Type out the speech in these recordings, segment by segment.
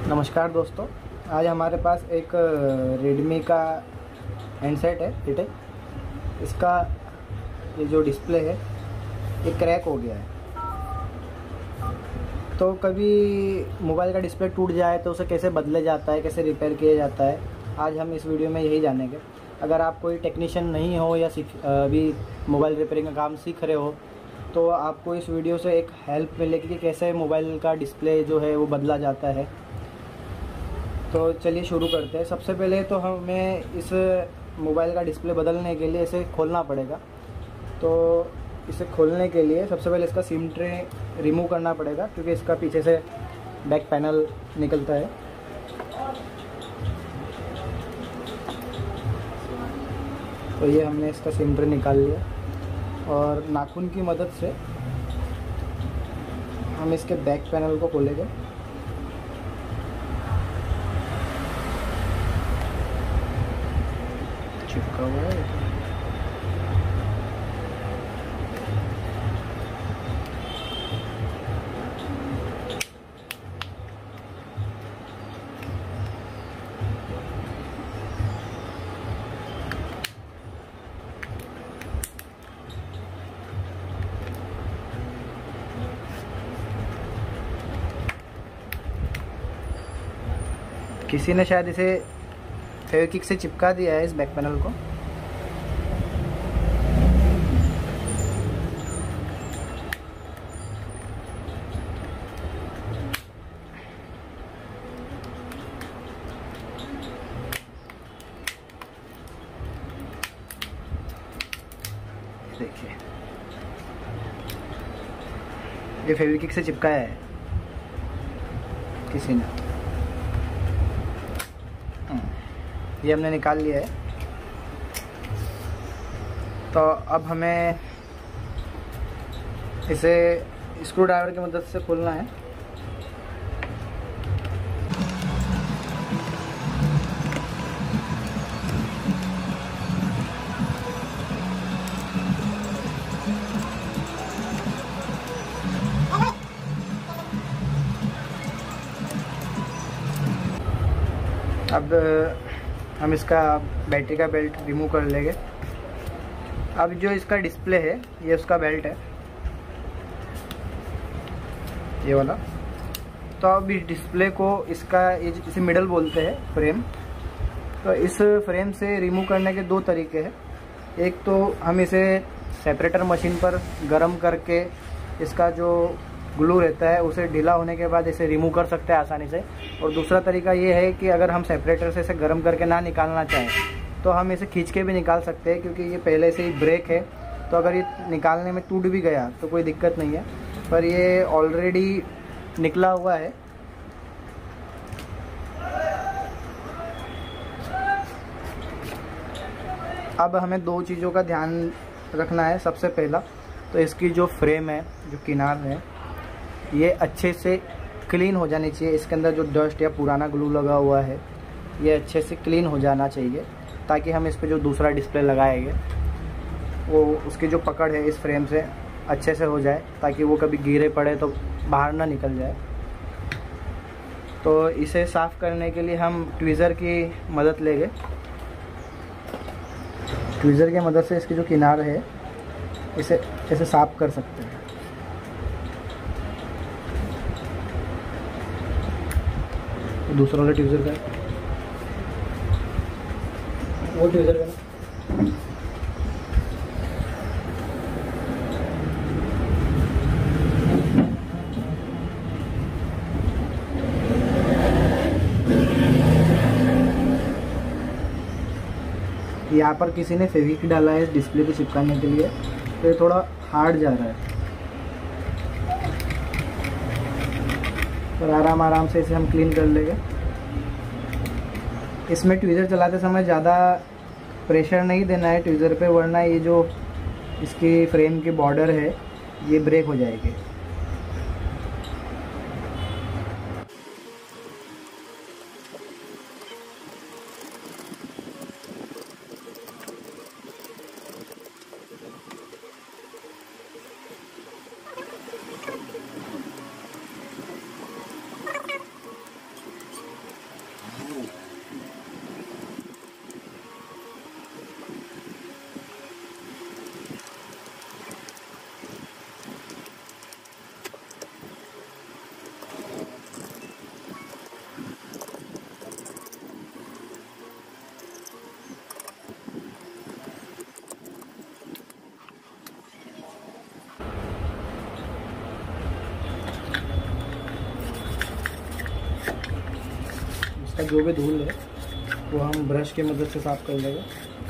नमस्कार दोस्तों, आज हमारे पास एक रेडमी का हैंडसेट है हिटेक। इसका ये जो डिस्प्ले है ये क्रैक हो गया है। तो कभी मोबाइल का डिस्प्ले टूट जाए तो उसे कैसे बदला जाता है, कैसे रिपेयर किया जाता है, आज हम इस वीडियो में यही जानेंगे। अगर आप कोई टेक्नीशियन नहीं हो या अभी मोबाइल रिपेयरिंग का काम सीख रहे हो तो आपको इस वीडियो से एक हेल्प मिलेगी कि कैसे मोबाइल का डिस्प्ले जो है वो बदला जाता है। तो चलिए शुरू करते हैं। सबसे पहले तो हमें इस मोबाइल का डिस्प्ले बदलने के लिए इसे खोलना पड़ेगा। तो इसे खोलने के लिए सबसे पहले इसका सिम ट्रे रिमूव करना पड़ेगा, क्योंकि इसका पीछे से बैक पैनल निकलता है। तो ये हमने इसका सिम ट्रे निकाल लिया और नाखून की मदद से हम इसके बैक पैनल को खोलेंगे। चिपका हुआ है। किसी ने शायद इसे फेविक्विक से चिपका दिया है इस बैक पैनल को। देखिए, ये फेविक्विक से चिपकाया है किसी ने। ये हमने निकाल लिया है। तो अब हमें इसे स्क्रू ड्राइवर की मदद से खोलना है। अब हम इसका बैटरी का बेल्ट रिमूव कर लेंगे। अब जो इसका डिस्प्ले है ये उसका बेल्ट है, ये वाला। तो अब इस डिस्प्ले को इसे मिडल बोलते हैं, फ्रेम। तो इस फ्रेम से रिमूव करने के दो तरीके हैं। एक तो हम इसे सेपरेटर मशीन पर गर्म करके इसका जो ग्लू रहता है उसे ढीला होने के बाद इसे रिमूव कर सकते हैं आसानी से। और दूसरा तरीका ये है कि अगर हम सेपरेटर से इसे गर्म करके ना निकालना चाहें तो हम इसे खींच के भी निकाल सकते हैं, क्योंकि ये पहले से ही ब्रेक है। तो अगर ये निकालने में टूट भी गया तो कोई दिक्कत नहीं है, पर ये ऑलरेडी निकला हुआ है। अब हमें दो चीज़ों का ध्यान रखना है। सबसे पहला तो इसकी जो फ्रेम है, जो किनार है, ये अच्छे से क्लीन हो जानी चाहिए। इसके अंदर जो डस्ट या पुराना ग्लू लगा हुआ है ये अच्छे से क्लीन हो जाना चाहिए, ताकि हम इस पे जो दूसरा डिस्प्ले लगाएंगे वो उसकी जो पकड़ है इस फ्रेम से अच्छे से हो जाए, ताकि वो कभी गिरे पड़े तो बाहर ना निकल जाए। तो इसे साफ़ करने के लिए हम ट्वीज़र की मदद लेंगे। ट्वीज़र की मदद से इसकी जो किनार है इसे ऐसे साफ़ कर सकते हैं। दूसरा वाला ट्वीज़र का वो ट्वीज़र का यहाँ पर किसी ने फेविक्विक डाला है इस डिस्प्ले पे चिपकाने के लिए, तो ये थोड़ा हार्ड जा रहा है। पर आराम से इसे हम क्लीन कर लेंगे। इसमें ट्वीज़र चलाते समय ज़्यादा प्रेशर नहीं देना है ट्वीज़र पे, वरना ये जो इसकी फ्रेम की बॉर्डर है ये ब्रेक हो जाएगी। इसका जो भी धूल है वो हम ब्रश की मदद से साफ़ कर लेंगे।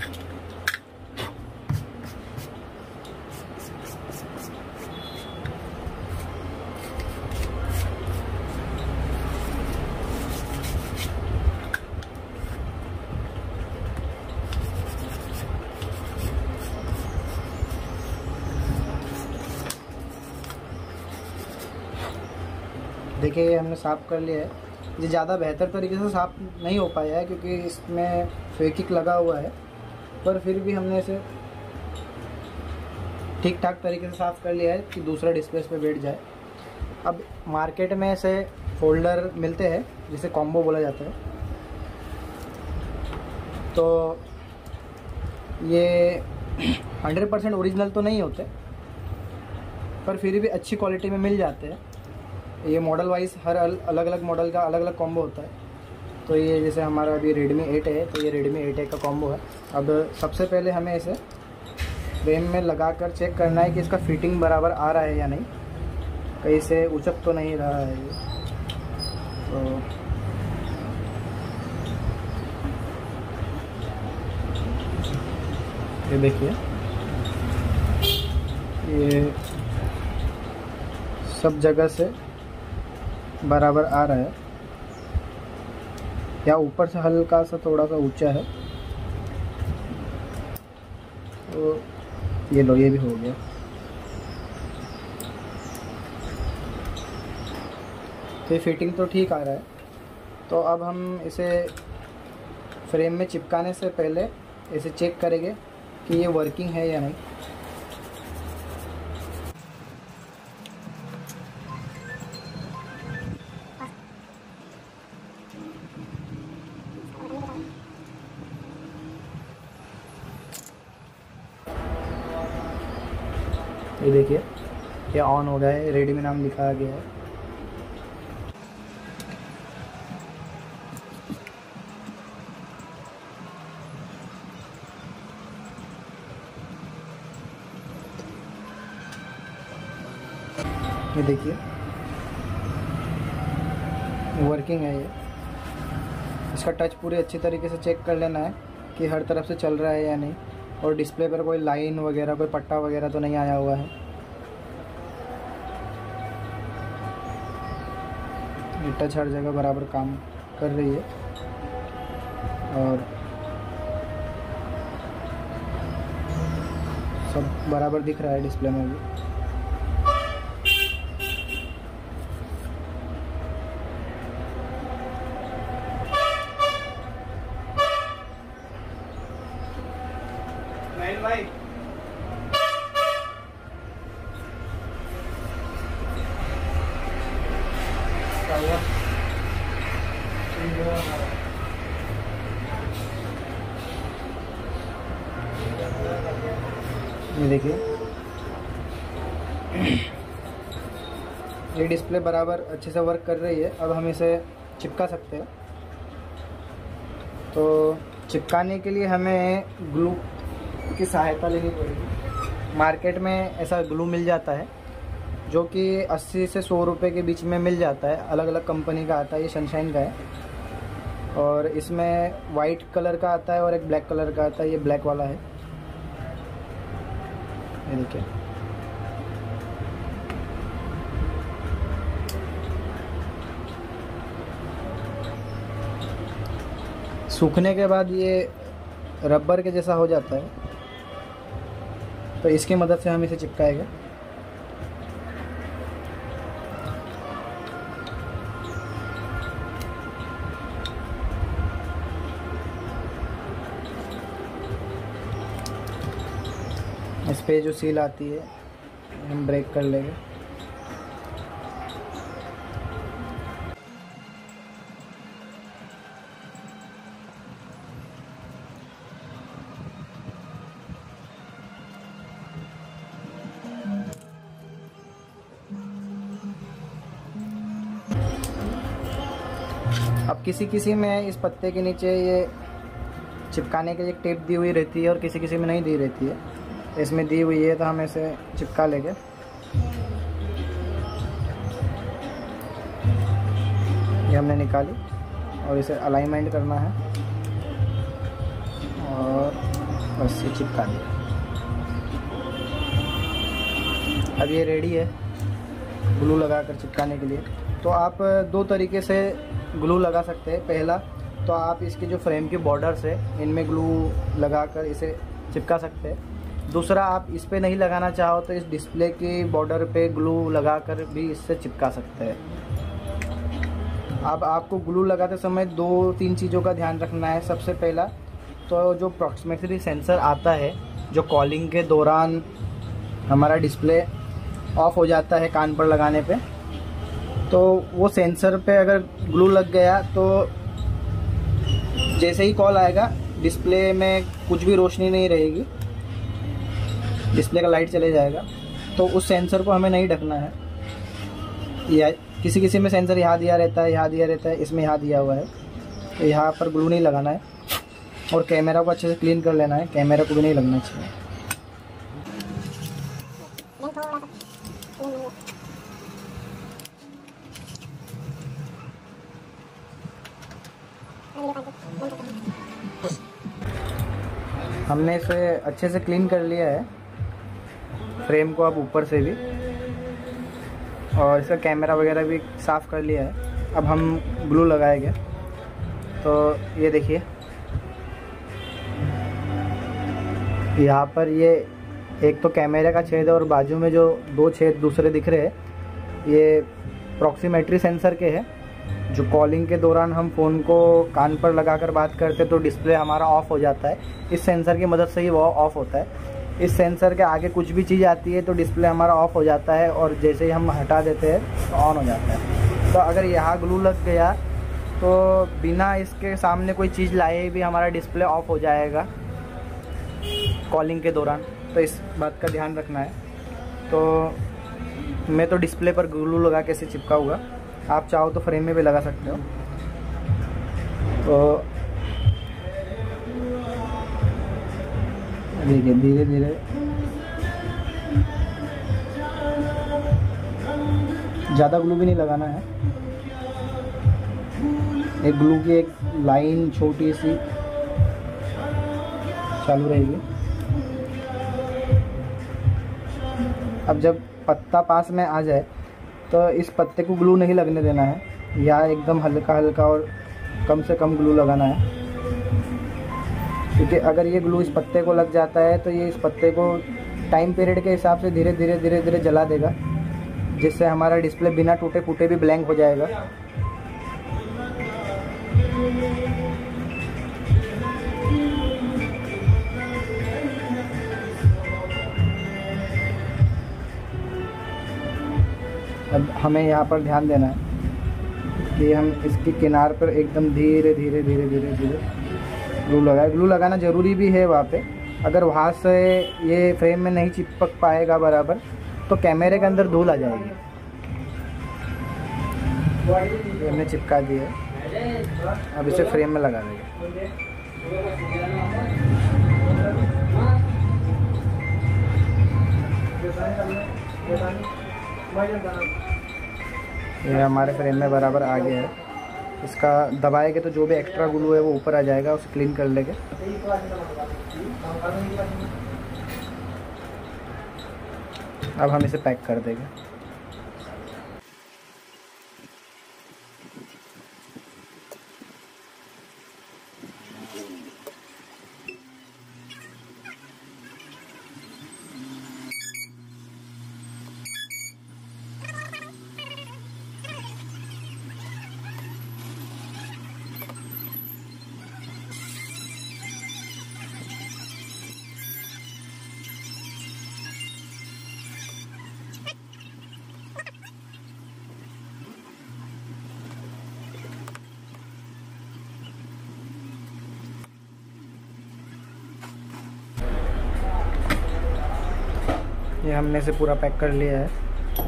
देखिए ये हमने साफ़ कर लिया है। ये ज़्यादा बेहतर तरीके से साफ़ नहीं हो पाया है क्योंकि इसमें फेविक्विक लगा हुआ है, पर फिर भी हमने इसे ठीक ठाक तरीके से साफ़ कर लिया है कि दूसरा डिस्प्ले पे बैठ जाए। अब मार्केट में ऐसे फोल्डर मिलते हैं जिसे कॉम्बो बोला जाता है, तो ये 100% ओरिजिनल तो नहीं होते, पर फिर भी अच्छी क्वालिटी में मिल जाते हैं। ये मॉडल वाइज हर अलग अलग मॉडल का अलग अलग कॉम्बो होता है। तो ये जैसे हमारा अभी Redmi 8 है, तो ये Redmi 8A का कॉम्बो है। अब सबसे पहले हमें इसे फ्रेम में लगाकर चेक करना है कि इसका फिटिंग बराबर आ रहा है या नहीं, कहीं से उचक तो नहीं रहा है ये। तो ये देखिए, ये सब जगह से बराबर आ रहा है, या ऊपर से हल्का सा थोड़ा सा ऊंचा है। तो ये लो, ये भी हो गया। तो ये फिटिंग तो ठीक आ रहा है। तो अब हम इसे फ्रेम में चिपकाने से पहले इसे चेक करेंगे कि ये वर्किंग है या नहीं। ये देखिए, ये ऑन हो गया है, Redmi नाम लिखा गया है। ये देखिए वर्किंग है ये। इसका टच पूरी अच्छी तरीके से चेक कर लेना है कि हर तरफ से चल रहा है या नहीं, और डिस्प्ले पर कोई लाइन वगैरह, कोई पट्टा वगैरह तो नहीं आया हुआ है। ये टच हर जगह बराबर काम कर रही है और सब बराबर दिख रहा है डिस्प्ले में भी। भाई ये देखिए, ये डिस्प्ले बराबर अच्छे से वर्क कर रही है। अब हम इसे चिपका सकते हैं। तो चिपकाने के लिए हमें ग्लू की सहायता लेनी पड़ेगी। मार्केट में ऐसा ग्लू मिल जाता है जो कि 80 से 100 रुपये के बीच में मिल जाता है। अलग अलग कंपनी का आता है। ये सनशाइन का है और इसमें वाइट कलर का आता है और एक ब्लैक कलर का आता है। ये ब्लैक वाला है, ये देखिए। सूखने के बाद ये रबर के जैसा हो जाता है, तो इसकी मदद से हम इसे चिपकाएंगे। इस पे जो सील आती है हम ब्रेक कर लेंगे। अब किसी में इस पत्ते के नीचे ये चिपकाने के लिए टेप दी हुई रहती है और किसी में नहीं दी रहती है। इसमें दी हुई है तो हम इसे चिपका लेंगे। ये हमने निकाली और इसे अलाइनमेंट करना है और बस ये चिपका दिया। अब ये रेडी है ग्लू लगाकर चिपकाने के लिए। तो आप दो तरीके से ग्लू लगा सकते हैं। पहला तो आप इसके जो फ्रेम के बॉर्डर्स है इनमें ग्लू लगाकर इसे चिपका सकते हैं। दूसरा, आप इस पे नहीं लगाना चाहो तो इस डिस्प्ले के बॉर्डर पे ग्लू लगाकर भी इससे चिपका सकते हैं। अब आपको ग्लू लगाते समय 2-3 चीज़ों का ध्यान रखना है। सबसे पहला तो जो प्रॉक्सिमिटी सेंसर आता है, जो कॉलिंग के दौरान हमारा डिस्प्ले ऑफ हो जाता है कान पर लगाने पे, तो वो सेंसर पे अगर ग्लू लग गया तो जैसे ही कॉल आएगा डिस्प्ले में कुछ भी रोशनी नहीं रहेगी, डिस्प्ले का लाइट चले जाएगा। तो उस सेंसर को हमें नहीं ढकना है। या किसी किसी में सेंसर यहाँ दिया रहता है, यहाँ दिया रहता है, इसमें यहाँ दिया हुआ है, तो यहाँ पर ग्लू नहीं लगाना है। और कैमरा को अच्छे से क्लीन कर लेना है, कैमरा को भी नहीं लगना चाहिए। हमने इसे अच्छे से क्लीन कर लिया है, फ्रेम को अब ऊपर से भी, और इसका कैमरा वगैरह भी साफ़ कर लिया है। अब हम ग्लू लगाएंगे। तो ये देखिए, यहाँ पर ये एक तो कैमरे का छेद है और बाजू में जो 2 छेद दूसरे दिख रहे हैं, ये प्रॉक्सिमेट्री सेंसर के हैं। जो कॉलिंग के दौरान हम फ़ोन को कान पर लगाकर बात करते तो डिस्प्ले हमारा ऑफ हो जाता है, इस सेंसर की मदद से ही वो ऑफ होता है। इस सेंसर के आगे कुछ भी चीज़ आती है तो डिस्प्ले हमारा ऑफ हो जाता है, और जैसे ही हम हटा देते हैं तो ऑन हो जाता है। तो अगर यहाँ ग्लू लग गया तो बिना इसके सामने कोई चीज़ लाए भी हमारा डिस्प्ले ऑफ हो जाएगा कॉलिंग के दौरान। तो इस बात का ध्यान रखना है। तो मैं तो डिस्प्ले पर ग्लू लगा के इसे चिपकाऊंगा, आप चाहो तो फ्रेम में भी लगा सकते हो। तो देखिए धीरे धीरे ज़्यादा ग्लू भी नहीं लगाना है। एक ग्लू की एक लाइन छोटी सी चालू रहेगी। अब जब पत्ता पास में आ जाए तो इस पत्ते को ग्लू नहीं लगने देना है, या एकदम हल्का हल्का और कम से कम ग्लू लगाना है। क्योंकि अगर ये ग्लू इस पत्ते को लग जाता है तो ये इस पत्ते को टाइम पीरियड के हिसाब से धीरे धीरे धीरे धीरे जला देगा, जिससे हमारा डिस्प्ले बिना टूटे फूटे भी ब्लैंक हो जाएगा। अब हमें यहाँ पर ध्यान देना है कि हम इसकी किनार पर एकदम धीरे धीरे धीरे धीरे धीरे ग्लू लगाए। ग्लू लगाना ज़रूरी भी है वहाँ पे। अगर वहाँ से ये फ्रेम में नहीं चिपक पाएगा बराबर तो कैमरे के अंदर धूल आ जाएगी। हमने चिपका दिया, अब इसे फ्रेम में लगा देंगे। ये हमारे फ्रेम में बराबर आ गया है। इसका दबाएंगे तो जो भी एक्स्ट्रा ग्लू है वो ऊपर आ जाएगा, उसे क्लीन कर लेंगे। अब हम इसे पैक कर देंगे। ये हमने इसे पूरा पैक कर लिया है।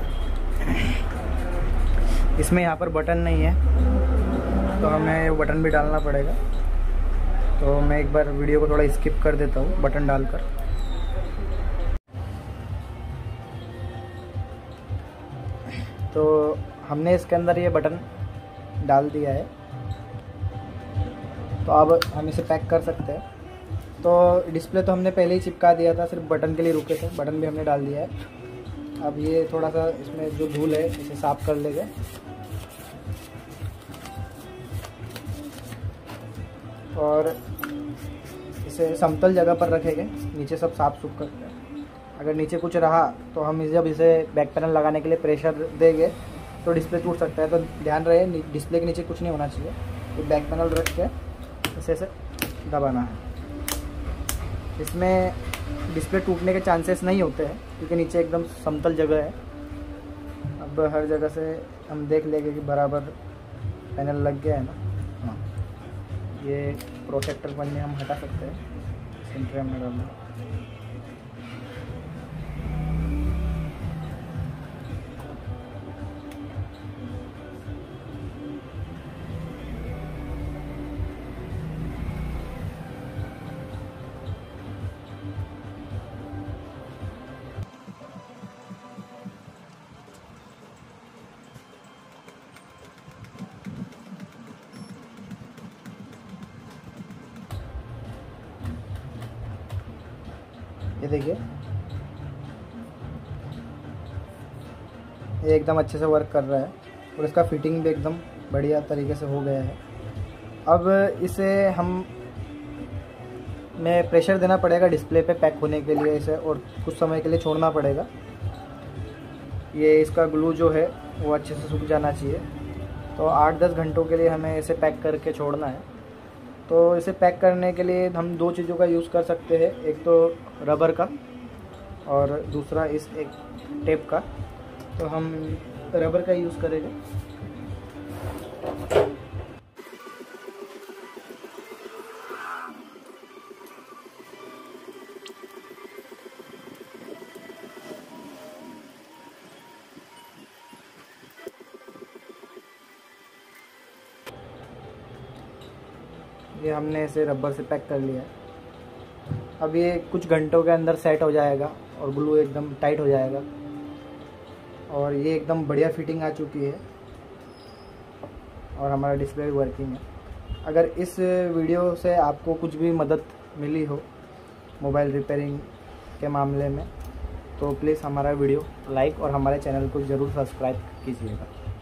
इसमें यहाँ पर बटन नहीं है तो हमें बटन भी डालना पड़ेगा। तो मैं एक बार वीडियो को थोड़ा स्किप कर देता हूँ बटन डालकर। तो हमने इसके अंदर ये बटन डाल दिया है। तो अब हम इसे पैक कर सकते हैं। तो डिस्प्ले तो हमने पहले ही चिपका दिया था, सिर्फ बटन के लिए रुके थे, बटन भी हमने डाल दिया है। अब ये थोड़ा सा इसमें जो धूल है इसे साफ कर लेंगे और इसे समतल जगह पर रखेंगे, नीचे सब साफ सुफ करके। अगर नीचे कुछ रहा तो हम जब इसे बैक पैनल लगाने के लिए प्रेशर देंगे तो डिस्प्ले टूट सकता है। तो ध्यान रहे डिस्प्ले के नीचे कुछ नहीं होना चाहिए। तो बैक पैनल रख के इसे दबाना है। इसमें डिस्प्ले टूटने के चांसेस नहीं होते हैं क्योंकि नीचे एकदम समतल जगह है। अब हर जगह से हम देख लेंगे कि बराबर पैनल लग गया है ना। हाँ, ये प्रोटेक्टर पन्ने हम हटा सकते हैं, सेंटर में डालना। ये देखिए, ये एकदम अच्छे से वर्क कर रहा है और इसका फिटिंग भी एकदम बढ़िया तरीके से हो गया है। अब इसे मैं प्रेशर देना पड़ेगा डिस्प्ले पे पैक होने के लिए इसे, और कुछ समय के लिए छोड़ना पड़ेगा। ये इसका ग्लू जो है वो अच्छे से सूख जाना चाहिए। तो 8-10 घंटों के लिए हमें इसे पैक करके छोड़ना है। तो इसे पैक करने के लिए हम 2 चीज़ों का यूज़ कर सकते हैं, एक तो रबर का और दूसरा इस एक टेप का। तो हम रबर का यूज़ करेंगे। ये हमने इसे रबर से पैक कर लिया है। अब ये कुछ घंटों के अंदर सेट हो जाएगा और ग्लू एकदम टाइट हो जाएगा और ये एकदम बढ़िया फिटिंग आ चुकी है और हमारा डिस्प्ले भी वर्किंग है। अगर इस वीडियो से आपको कुछ भी मदद मिली हो मोबाइल रिपेयरिंग के मामले में तो प्लीज़ हमारा वीडियो लाइक और हमारे चैनल को ज़रूर सब्सक्राइब कीजिएगा।